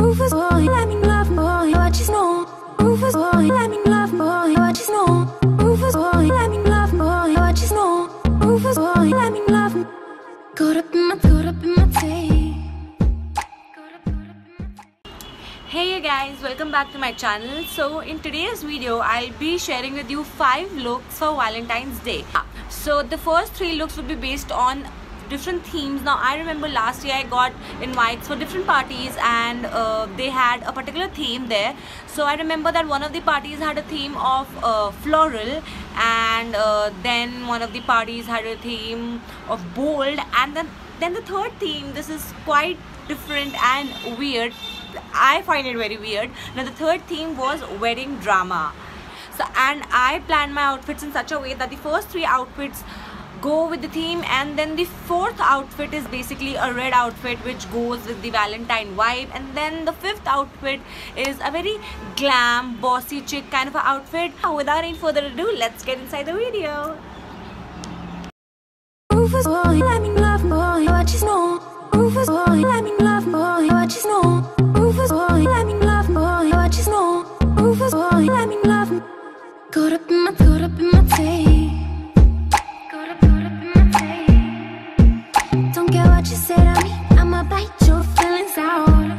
Rufus boy, let me love boy, what you know? Rufus boy, let me love boy, what you know? Rufus boy, let me love boy, what you know? Rufus boy, let me love. Caught up in my tape. Hey you guys, welcome back to my channel. So in today's video I'll be sharing with you 5 looks for Valentine's Day. So the first 3 looks will be based on different themes. Now I remember last year I got invites for different parties and they had a particular theme there. So I remember that one of the parties had a theme of floral, and then one of the parties had a theme of bold, and then the third theme, this is quite different and weird. I find it very weird. Now the third theme was wedding drama. So, and I planned my outfits in such a way that the first 3 outfits go with the theme, and then the 4th outfit is basically a red outfit which goes with the Valentine vibe, and then the 5th outfit is a very glam, bossy chick kind of an outfit. Without any further ado, let's get inside the video. Rufus boy, let me love boy, what you know? Rufus boy, let me love boy, what you know? Rufus boy, let me love boy, what you know? Rufus boy, let me love. Caught up in my tape. Don't care what you say to me, I'ma bite your feelings out.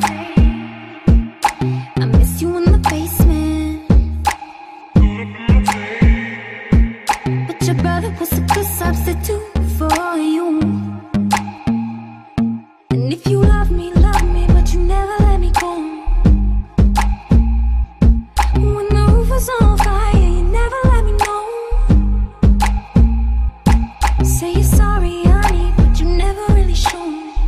I miss you in the basement, but your brother was a good substitute for you. And if you love me, but you never let me go. When the roof was on fire, you never let me know. Say you're sorry, honey, but you never really show.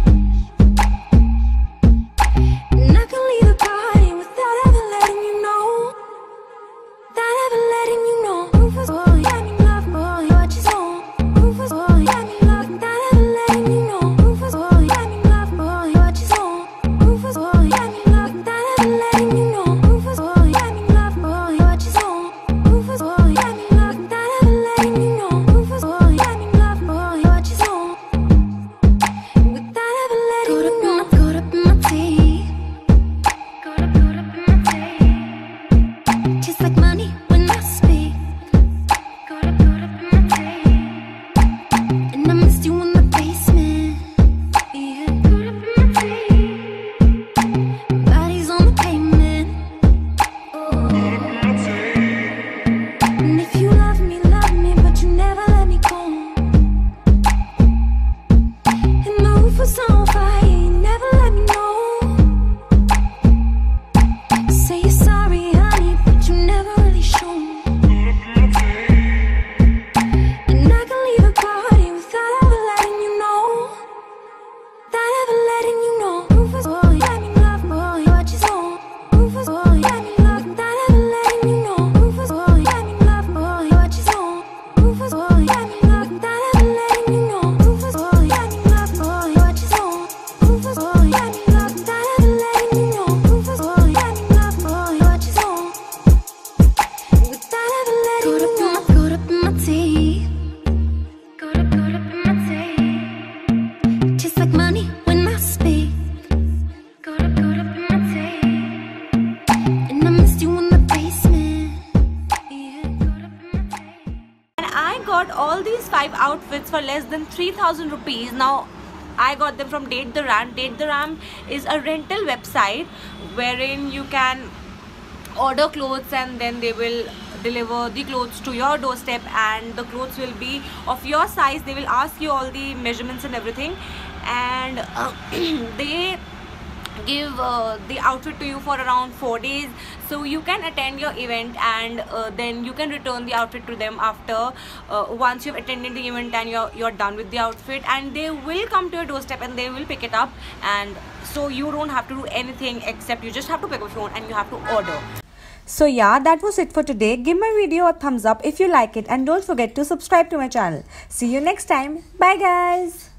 And I can leave the party without ever letting you know. Without ever letting you know. Rufus boy, let me love boy, what you know? Rufus boy, let me love, without ever letting you know. Rufus boy, let me love boy, what you know? Rufus boy, let me love, without ever letting you know. Rufus boy, let me love boy, what you know? Rufus boy, let me love, without ever letting you know. Rufus boy, let me love boy, what you know? Without ever letting you know. Caught up in my tape. Caught up in my tape. Just like money when I speak. Caught up in my tape. And I missed you in the basement. Yeah. Caught up in my tape. Bodies on the pavement. Oh. And if you love me, but you never let me go. And the roof was on fire, you never let me know. Say you're sorry, honey, but you never really show. And I can leave a party without ever letting you know. Without ever letting you know. Rufus boy, let me love boy, what you know? Rufus boy, let me love, without ever letting you know. Rufus boy, let me love boy, what you know? Rufus boy, let me love, without ever letting you know. Rufus boy, let me love boy, what you know? Rufus boy, let me love, without ever letting you know. Rufus boy, let me love boy, what you know? Without ever letting you know. Caught up in my tape. Caught up in my tape. Just like money when I speak. Caught up in my tape. And I missed you in the basement. Yeah, caught up in my tape. And I got all these 5 outfits for less than 3,000 rupees. Now I got them from Date the Ram. Date the Ram is a rental website wherein you can order clothes and then they will deliver the clothes to your doorstep, and the clothes will be of your size. They will ask you all the measurements and everything, and they give the outfit to you for around 4 days. So you can attend your event and then you can return the outfit to them after once you've attended the event and you're done with the outfit, and they will come to your doorstep and they will pick it up. And so you don't have to do anything except you just have to pick up your phone and you have to order. So yeah, that was it for today. Give my video a thumbs up if you like it, and don't forget to subscribe to my channel. See you next time. Bye guys.